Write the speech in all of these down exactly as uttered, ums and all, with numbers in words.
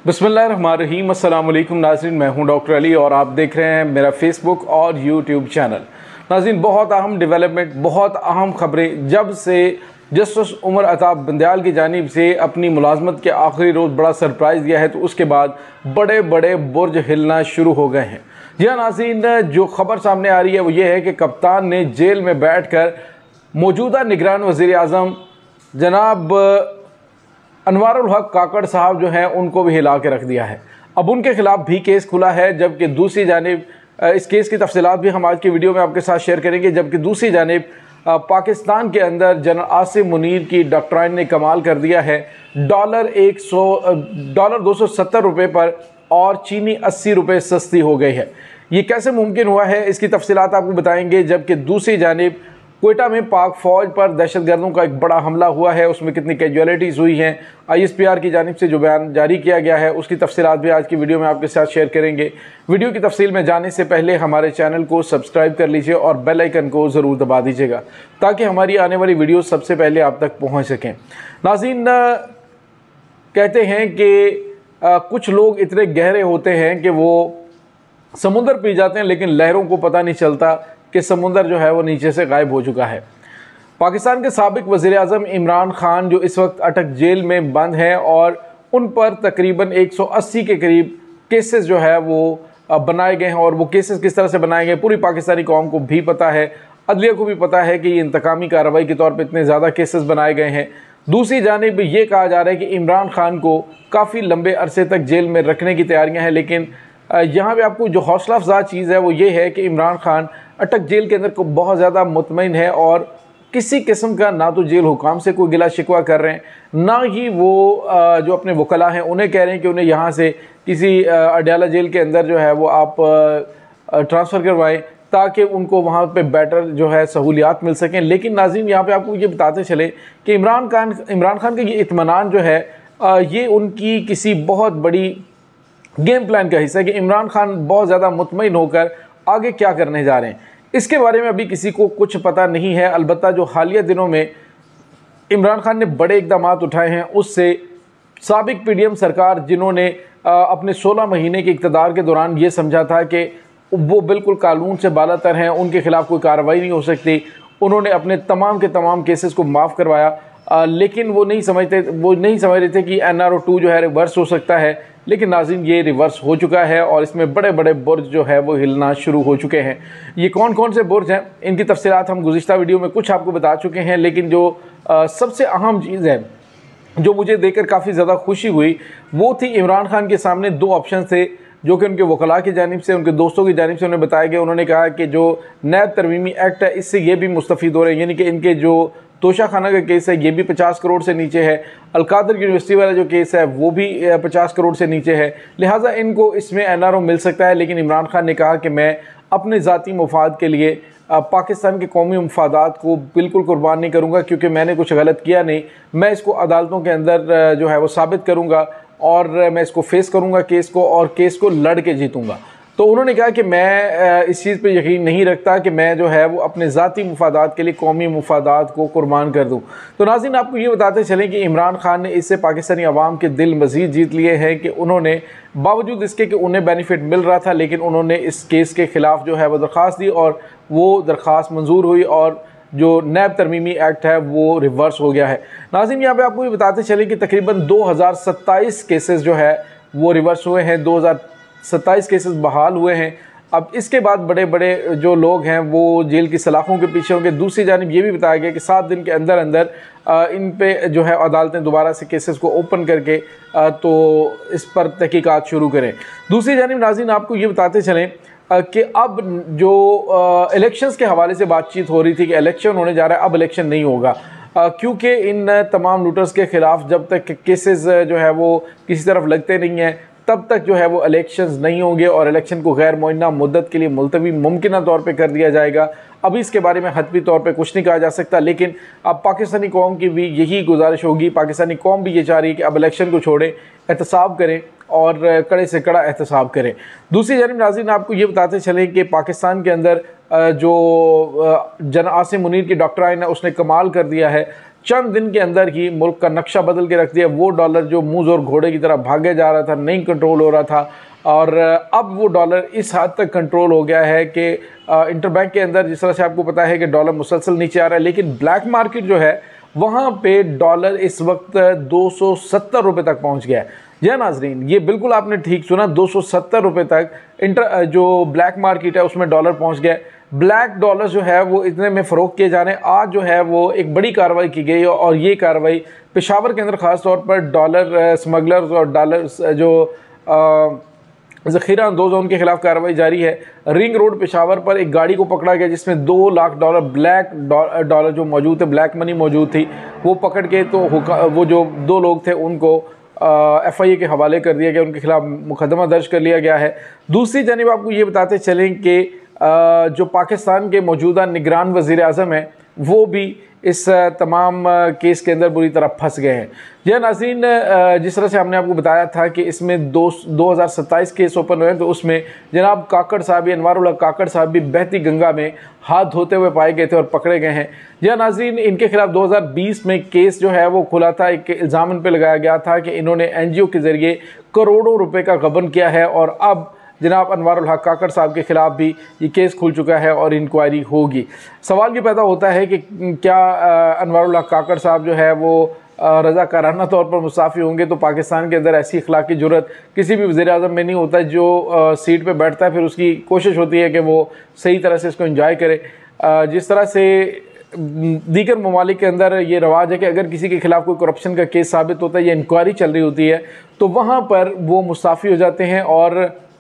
बिस्मिल्लाहिर्रहमानिर्रहीम। अस्सलाम वालेकुम नाज़रीन, मैं हूं डॉक्टर अली और आप देख रहे हैं मेरा फेसबुक और यूट्यूब चैनल। नाज़रीन, बहुत अहम डेवलपमेंट, बहुत अहम खबरें। जब से जस्टिस उमर अताब बंदयाल की जानिब से अपनी मुलाजमत के आखिरी रोज़ बड़ा सरप्राइज़ दिया है, तो उसके बाद बड़े बड़े बुर्ज हिलना शुरू हो गए हैं। जी हाँ नाज़रीन, जो खबर सामने आ रही है वो ये है कि कप्तान ने जेल में बैठ कर मौजूदा निगरान वज़ीर आज़म जनाब अनवारुल हक काकड़ साहब जो हैं उनको भी हिला के रख दिया है। अब उनके खिलाफ भी केस खुला है, जबकि दूसरी जानिब इस केस की तफसीलात भी हम आज की वीडियो में आपके साथ शेयर करेंगे। जबकि दूसरी जानिब पाकिस्तान के अंदर जनरल आसिम मुनीर की डॉक्ट्राइन ने कमाल कर दिया है। डॉलर एक सौ डॉलर दो सौ सत्तर रुपये पर और चीनी अस्सी रुपये सस्ती हो गई है। ये कैसे मुमकिन हुआ है, इसकी तफसीलात आपको बताएंगे। जबकि दूसरी जानिब क्वेटा में पाक फौज पर दहशतगर्दों का एक बड़ा हमला हुआ है, उसमें कितनी कैजुअलिटीज़ हुई हैं, आई एस पी आर की जानिब से जो बयान जारी किया गया है उसकी तफसीलात भी आज की वीडियो में आपके साथ शेयर करेंगे। वीडियो की तफसील में जाने से पहले हमारे चैनल को सब्सक्राइब कर लीजिए और बेल आइकन को ज़रूर दबा दीजिएगा ताकि हमारी आने वाली वीडियो सबसे पहले आप तक पहुँच सकें। नाज़रीन, कहते हैं कि कुछ लोग इतने गहरे होते हैं कि वो समुंदर पी जाते हैं, लेकिन लहरों को पता नहीं चलता कि समुंदर जो है वो नीचे से गायब हो चुका है। पाकिस्तान के साबिक वज़ीर आज़म इमरान खान जो इस वक्त अटक जेल में बंद हैं और उन पर तकरीबन एक सौ अस्सी के करीब केसेस जो है वो बनाए गए हैं। और वो केसेस किस तरह से बनाए गए पूरी पाकिस्तानी कौम को भी पता है, अदलिया को भी पता है कि ये इंतकामी कार्रवाई के तौर पर इतने ज़्यादा केसेस बनाए गए हैं। दूसरी जानिब ये कहा जा रहा है कि इमरान खान को काफ़ी लंबे अरसे तक जेल में रखने की तैयारियाँ हैं। लेकिन यहाँ पे आपको जो हौसला अफजा चीज़ है वो ये है कि इमरान खान अटक जेल के अंदर को बहुत ज़्यादा मुतमईन है और किसी किस्म का ना तो जेल हुकाम से कोई गिला शिकवा कर रहे हैं, ना ही वो जो अपने वकला हैं उन्हें कह रहे हैं कि उन्हें यहाँ से किसी अडयाला जेल के अंदर जो है वो आप ट्रांसफ़र करवाएं ताकि उनको वहाँ पे बेटर जो है सहूलियात मिल सकें। लेकिन नाज़रीन, यहाँ पे आपको ये बताते चले कि इमरान खान इमरान खान का ये इत्मीनान जो है ये उनकी किसी बहुत बड़ी गेम प्लान का हिस्सा है कि इमरान खान बहुत ज़्यादा मुतमईन होकर आगे क्या करने जा रहे हैं। इसके बारे में अभी किसी को कुछ पता नहीं है। अलबत्ता जो हालिया दिनों में इमरान खान ने बड़े इक़दाम उठाए हैं, उससे साबिक पी डी एम सरकार जिन्होंने अपने सोलह महीने के इक़्तिदार के दौरान ये समझा था कि वो बिल्कुल कानून से बालातर हैं, उनके खिलाफ कोई कार्रवाई नहीं हो सकती, उन्होंने अपने तमाम के तमाम केसेस को माफ़ करवाया। आ, लेकिन वो नहीं समझते वो नहीं समझ रहे थे कि एन आर ओ टू जो है रिवर्स हो सकता है। लेकिन नाज़रीन, ये रिवर्स हो चुका है और इसमें बड़े बड़े बुर्ज जो है वो हिलना शुरू हो चुके हैं। ये कौन कौन से बुर्ज हैं इनकी तफसीलात हम गुज़िश्ता वीडियो में कुछ आपको बता चुके हैं। लेकिन जो आ, सबसे अहम चीज़ है जो मुझे देखकर काफ़ी ज़्यादा खुशी हुई वो थी इमरान खान के सामने दो ऑप्शन थे जो कि उनके वकला की जानिब से, उनके दोस्तों की जानिब से उन्हें बताया गया। उन्होंने कहा कि जो नैब तरमीमी एक्ट है इससे ये भी मुस्तफ़ीद हो रहे हैं, यानी कि इनके जो तोशा खाना का केस है ये भी पचास करोड़ से नीचे है, अलकादर यूनिवर्सिटी वाला जो केस है वो भी पचास करोड़ से नीचे है, लिहाजा इनको इसमें एन आर ओ मिल सकता है। लेकिन इमरान खान ने कहा कि मैं अपने ज़ाती मुफाद के लिए पाकिस्तान के कौमी मुफादात को बिल्कुल कुर्बान नहीं करूँगा, क्योंकि मैंने कुछ गलत किया नहीं। मैं इसको अदालतों के अंदर जो है वो साबित करूँगा और मैं इसको फेस करूँगा केस को और केस को लड़ के जीतूँगा। तो उन्होंने कहा कि मैं इस चीज़ पे यकीन नहीं रखता कि मैं जो है वो अपने ज़ाती मुफादात के लिए कौमी मुफादात को कुर्बान कर दूं। तो नाज़रीन, आपको ये बताते चलें कि इमरान खान ने इससे पाकिस्तानी अवाम के दिल मज़ीद जीत लिए हैं कि उन्होंने बावजूद इसके कि उन्हें बेनिफिट मिल रहा था, लेकिन उन्होंने इस केस के ख़िलाफ़ जो है वो दरख्वास्त दी और वो दरख्वास्त मंजूर हुई और जो नैब तरमीमी एक्ट है वो रिवर्स हो गया है। नाज़रीन, यहाँ पे आपको ये बताते चलें कि तकरीबन दो हज़ार सत्ताईस केसेस जो है वो रिवर्स हुए हैं, दो हज़ार सत्ताईस केसेस बहाल हुए हैं। अब इसके बाद बड़े बड़े जो लोग हैं वो जेल की सलाखों के पीछे होंगे। दूसरी जानिब ये भी बताया गया कि सात दिन के अंदर अंदर इन पे जो है अदालतें दोबारा से केसेस को ओपन करके तो इस पर तहकीकात शुरू करें। दूसरी जानिब नाज़रीन, आपको ये बताते चलें कि अब जो इलेक्शंस के हवाले से बातचीत हो रही थी कि इलेक्शन होने जा रहा है, अब इलेक्शन नहीं होगा क्योंकि इन तमाम लूटर्स के ख़िलाफ़ जब तक केसेस जो है वो किसी तरफ लगते नहीं हैं तब तक जो है वो इलेक्शंस नहीं होंगे और इलेक्शन को गैर मुअय्यना मुद्दत के लिए मुलतवी मुमकिन तौर पे कर दिया जाएगा। अभी इसके बारे में हतमी तौर पे कुछ नहीं कहा जा सकता, लेकिन अब पाकिस्तानी कौम की भी यही गुजारिश होगी, पाकिस्तानी कौम भी ये चाह रही है कि अब इलेक्शन को छोड़ें, एहतसाब करें और कड़े से कड़ा एहतसाब करें। दूसरी जानिब नाज़रीन, आपको ये बताते चलें कि पाकिस्तान के अंदर जो जनरल आसिम मुनीर की डॉक्ट्राइन है उसने कमाल कर दिया है। चंद दिन के अंदर ही मुल्क का नक्शा बदल के रख दिया। वो डॉलर जो मुँह और घोड़े की तरह भागे जा रहा था, नहीं कंट्रोल हो रहा था, और अब वो डॉलर इस हद तक कंट्रोल हो गया है कि इंटरबैंक के अंदर जिस तरह से आपको पता है कि डॉलर मुसलसल नीचे आ रहा है, लेकिन ब्लैक मार्केट जो है वहाँ पे डॉलर इस वक्त दो सौ सत्तर रुपये तक पहुँच गया है। जी नाजरीन, ये बिल्कुल आपने ठीक सुना, दो सौ सत्तर रुपये तक इंटर जो ब्लैक मार्केट है उसमें डॉलर पहुँच गया है। ब्लैक डॉलर जो है वो इतने में फ़रोख्त किए जा रहे हैं। आज जो है वो एक बड़ी कार्रवाई की गई और ये कार्रवाई पेशावर के अंदर ख़ास तौर पर डॉलर स्मगलर्स और डॉलर जो ज़ख़ीरा अंदोज़ उनके खिलाफ कार्रवाई जारी है। रिंग रोड पेशावर पर एक गाड़ी को पकड़ा गया जिसमें दो लाख डॉलर ब्लैक डॉलर जो मौजूद थे, ब्लैक मनी मौजूद थी, वो पकड़ के तो वो जो दो लोग थे उनको एफ आई ए के हवाले कर दिया गया, उनके खिलाफ मुकदमा दर्ज कर लिया गया है। दूसरी जानिब आपको ये बताते चलें कि जो पाकिस्तान के मौजूदा निगरान वज़ीर आज़म हैं वो भी इस तमाम केस के अंदर बुरी तरह फंस गए हैं। यह नाज़रीन, जिस तरह से हमने आपको बताया था कि इसमें दो दो हज़ार सत्ताईस केस ओपन हुए, तो उसमें जनाब काकड़ साहब, अनवारुल्लाह काकड़ साहब भी बहती गंगा में हाथ धोते हुए पाए गए थे और पकड़े गए हैं। यह नाज़रीन, इनके खिलाफ दो हज़ार बीस में केस जो है वो खुला था। एक इल्ज़ाम इन पर लगाया गया था कि इन्होंने एन जी ओ के ज़रिए करोड़ों रुपये का गबन किया है, और अब जनाब अनवारुल हक काकड़ साहब के ख़िलाफ़ भी ये केस खुल चुका है और इंक्वायरी होगी। सवाल ये पैदा होता है कि क्या अनवारुल हक काकड़ साहब जो है वो रज़ाकाराना तौर पर मुसाफ़ी होंगे? तो पाकिस्तान के अंदर ऐसी अखलाकी जुर्रत किसी भी वज़ीर आज़म में नहीं होता। जो सीट पे बैठता है फिर उसकी कोशिश होती है कि वो सही तरह से इसको एंजॉय करे। जिस तरह से दीगर ममालिक के अंदर ये रवाज है कि अगर किसी के खिलाफ कोई करप्शन का केस साबित होता है या इंक्वायरी चल रही होती है तो वहाँ पर वो मुसाफ़ी हो जाते हैं और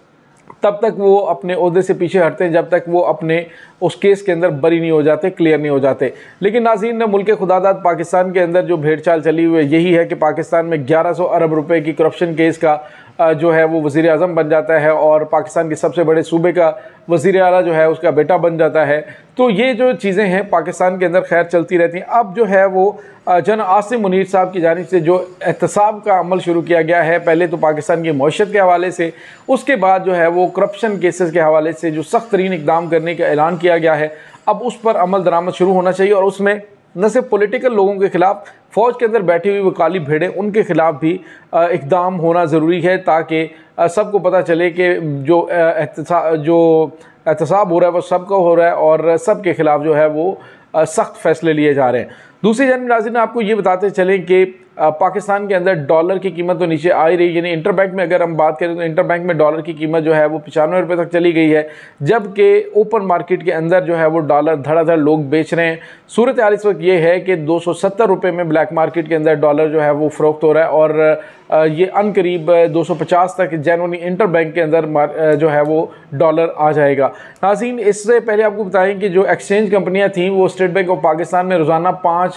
तब तक वो अपने ओहदे से पीछे हटते हैं जब तक वो अपने उस केस के अंदर बरी नहीं हो जाते, क्लियर नहीं हो जाते। लेकिन नाज़रीन, मुल्क खुदादाद पाकिस्तान के अंदर जो भेड़चाल चली हुई है यही है कि पाकिस्तान में ग्यारह सौ अरब रुपए की करप्शन केस का जो है वो वज़ीर आज़म बन जाता है और पाकिस्तान के सबसे बड़े सूबे का वज़ीर आला जो है उसका बेटा बन जाता है। तो ये जो चीज़ें हैं पाकिस्तान के अंदर खैर चलती रहती हैं। अब जो है वो जन आसिम मुनीर साहब की जानिब से जो एहतसाब का अमल शुरू किया गया है, पहले तो पाकिस्तान की मईशत के हवाले से, उसके बाद जो है वो करप्शन केसेस के हवाले से जो सख्त तरीन इक़दाम करने का ऐलान किया गया है, अब उस पर अमल दरामद शुरू होना चाहिए। और उसमें न सिर्फ पॉलिटिकल लोगों के ख़िलाफ़, फ़ौज के अंदर बैठी हुई वो काली भेड़ें, उनके ख़िलाफ़ भी इक़दाम होना ज़रूरी है ताकि सबको पता चले कि जो एहतसा जो एहतसाब हो रहा है वो सबका हो रहा है और सब के ख़िलाफ़ जो है वो सख्त फ़ैसले लिए जा रहे हैं। दूसरी जानिब नाज़रीन, आपको ये बताते चलें कि पाकिस्तान के अंदर डॉलर की कीमत तो नीचे आ ही रही है। यानी इंटरबैंक में अगर हम बात करें तो इंटरबैंक में डॉलर की कीमत जो है वो पचानवे रुपये तक चली गई है, जबकि ओपन मार्केट के अंदर जो है वो डॉलर धड़ाधड़ लोग बेच रहे हैं। सूरत हाल इस वक्त ये है कि दो सौ सत्तर रुपये में ब्लैक मार्केट के अंदर डॉलर जो है वो फ़रोख्त हो रहा है और ये अनकरीब दो सौ पचास तक जनवरी इंटरबैंक के अंदर जो है वो डॉलर आ जाएगा। नाज़रीन, इससे पहले आपको बताएं कि जो एक्सचेंज कंपनियां थीं वो स्टेट बैंक ऑफ पाकिस्तान में रोज़ाना पाँच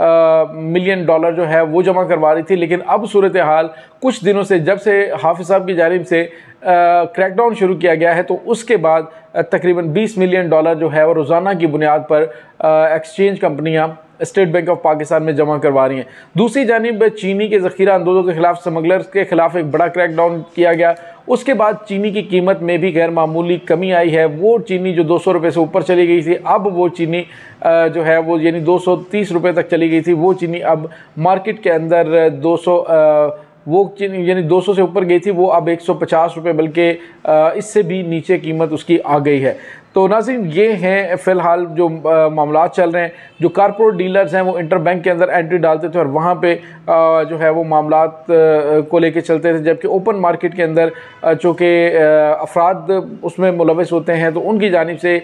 मिलियन डॉलर जो है वो जमा करवा रही थी, लेकिन अब सूरत हाल कुछ दिनों से जब से हाफिज़ साहब की जानिब से क्रैकडाउन शुरू किया गया है तो उसके बाद तकरीबन बीस मिलियन डॉलर जो है वो रोज़ाना की बुनियाद पर एक्सचेंज कंपनियां स्टेट बैंक ऑफ पाकिस्तान में जमा करवा रही हैं। दूसरी जानिब चीनी के ज़ख़ीरा अंदोज़ों के खिलाफ, स्मगलर्स के खिलाफ एक बड़ा क्रैकडाउन किया गया। उसके बाद चीनी की कीमत में भी गैर मामूली कमी आई है। वो चीनी जो दो सौ रुपये से ऊपर चली गई थी, अब वो चीनी जो है वो यानी दो सौ तीस रुपये तक चली गई थी, वो चीनी अब मार्केट के अंदर दो सौ वो चीनी यानी दो सौ से ऊपर गई थी, वो अब एक सौ पचास रुपये बल्कि इससे भी नीचे कीमत उसकी आ गई है। तो नाज़रीन, ये हैं फ़िलहाल जो मामला चल रहे हैं। जो कारपोरेट डीलर्स हैं वो इंटरबैंक के अंदर एंट्री डालते थे और वहाँ पे जो है वो मामला को लेके चलते थे, जबकि ओपन मार्केट के अंदर चूँकि अफराद उसमें मुलविस होते हैं तो उनकी जानिब से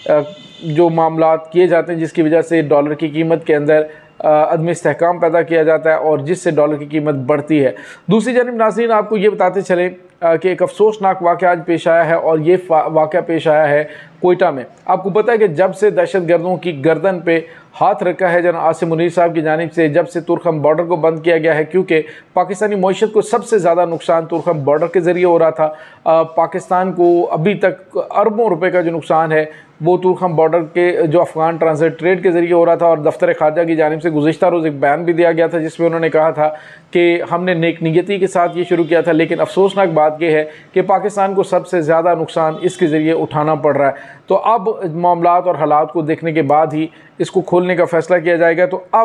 जो मामला किए जाते हैं जिसकी वजह से डॉलर की कीमत के अंदर अदम इस्तेहकाम पैदा किया जाता है और जिससे डॉलर की कीमत बढ़ती है। दूसरी जानिब नाज़रीन, आपको ये बताते चलें कि एक अफसोसनाक वाक़या आज पेश आया है और ये वाक़या पेश आया है कोयटा में। आपको पता है कि जब से दहशत गर्दों की गर्दन पे हाथ रखा है जनाब आसिम मुनीर साहब की जानिब से, जब से तुरखम बॉर्डर को बंद किया गया है, क्योंकि पाकिस्तानी मईशत को सबसे ज़्यादा नुकसान तुरखम बॉर्डर के ज़रिए हो रहा था। आ, पाकिस्तान को अभी तक अरबों रुपए का जो नुकसान है वो तुरखम बॉर्डर के जो अफ़गान ट्रांजिट ट्रेड के ज़रिए हो रहा था। और दफ्तर खारजा की जानिब से गुज़िश्ता रोज़ एक बयान भी दिया गया था जिसमें उन्होंने कहा था कि हमने नेक नीयती के साथ ये शुरू किया था, लेकिन अफसोसनाक बात यह है कि पाकिस्तान को सबसे ज़्यादा नुकसान इसके ज़रिए उठाना पड़ रहा है। तो अब मामलात और हालात को देखने के बाद ही इसको खोलने का फ़ैसला किया जाएगा। तो अब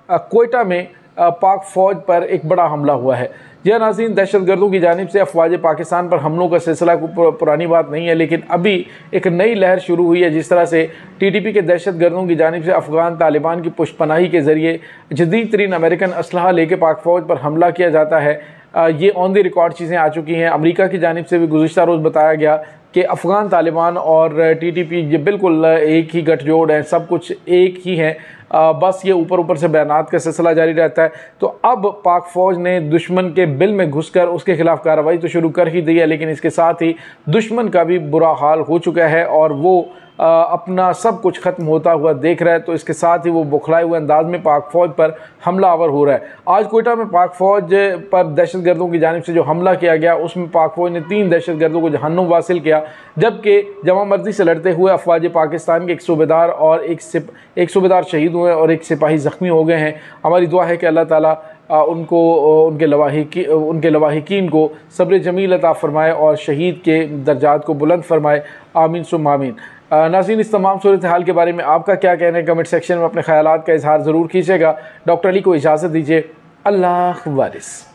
कोयटा में पाक फ़ौज पर एक बड़ा हमला हुआ है। यह नाज़रीन दहशतगर्दों की जानिब से अफवाज पाकिस्तान पर हमलों का सिलसिला पुरानी बात नहीं है, लेकिन अभी एक नई लहर शुरू हुई है। जिस तरह से टी टी पी के दहशतगर्दों की जानिब से अफ़गान तालिबान की पुष्पनाही के ज़रिए जदीद तरीन अमेरिकन असलहा लेके पाक फ़ौज पर हमला किया जाता है, ये ऑन द रिकॉर्ड चीज़ें आ चुकी हैं। अमेरिका की जानिब से भी गुज़िश्ता रोज़ बताया गया कि अफ़गान तालिबान और टी टी पी ये बिल्कुल एक ही गठजोड़ है, सब कुछ एक ही है, बस ये ऊपर ऊपर से बयानात का सिलसिला जारी रहता है। तो अब पाक फ़ौज ने दुश्मन के बिल में घुसकर उसके खिलाफ कार्रवाई तो शुरू कर ही दी है, लेकिन इसके साथ ही दुश्मन का भी बुरा हाल हो चुका है और वो आ, अपना सब कुछ ख़त्म होता हुआ देख रहा है। तो इसके साथ ही वो बुखलाए हुए अंदाज में पाक फ़ौज पर हमलावर हो रहा है। आज कोयटा में पाक फ़ौज पर दहशतगर्दों की जानिब से जो हमला किया गया उसमें पाक फ़ौज ने तीन दहशतगर्दों को जहन्नुम वासिल किया, जबकि जमा मर्जी से लड़ते हुए अफवाज पाकिस्तान के एक सूबेदार और एक सिप एक सूबेदार शहीद हुए और एक सिपाही ज़ख्मी हो गए हैं। हमारी दुआ है कि अल्लाह ताला उनको उनके लवाहिकी उनके लवाहिकीन को सब्र जमील अता फ़रमाए और शहीद के दर्जात को बुलंद फरमाए। आमीन सुम्मा आमीन। नाज़रीन, इस तमाम सूरत हाल के बारे में आपका क्या कहना है? कमेंट सेक्शन में अपने ख्यालात का इजहार ज़रूर कीजिएगा। डॉक्टर अली को इजाज़त दीजिए। अल्लाह वारिस।